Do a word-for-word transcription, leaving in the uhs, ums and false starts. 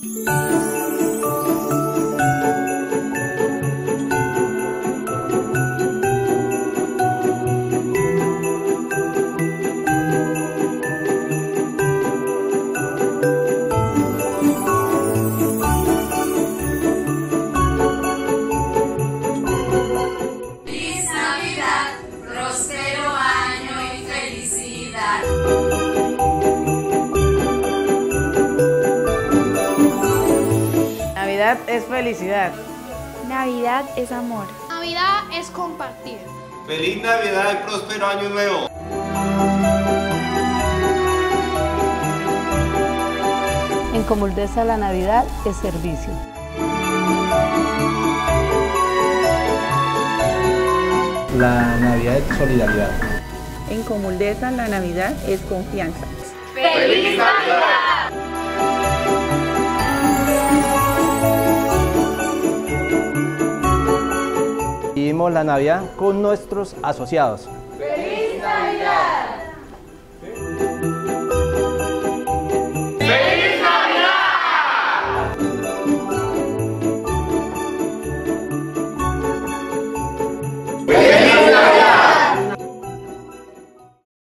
Navidad es felicidad. Navidad es amor. Navidad es compartir. ¡Feliz Navidad y próspero año nuevo! En Comuldesa la Navidad es servicio. La Navidad es solidaridad. En Comuldesa la Navidad es confianza. ¡Feliz Navidad! Vivimos la Navidad con nuestros asociados. ¡Feliz Navidad!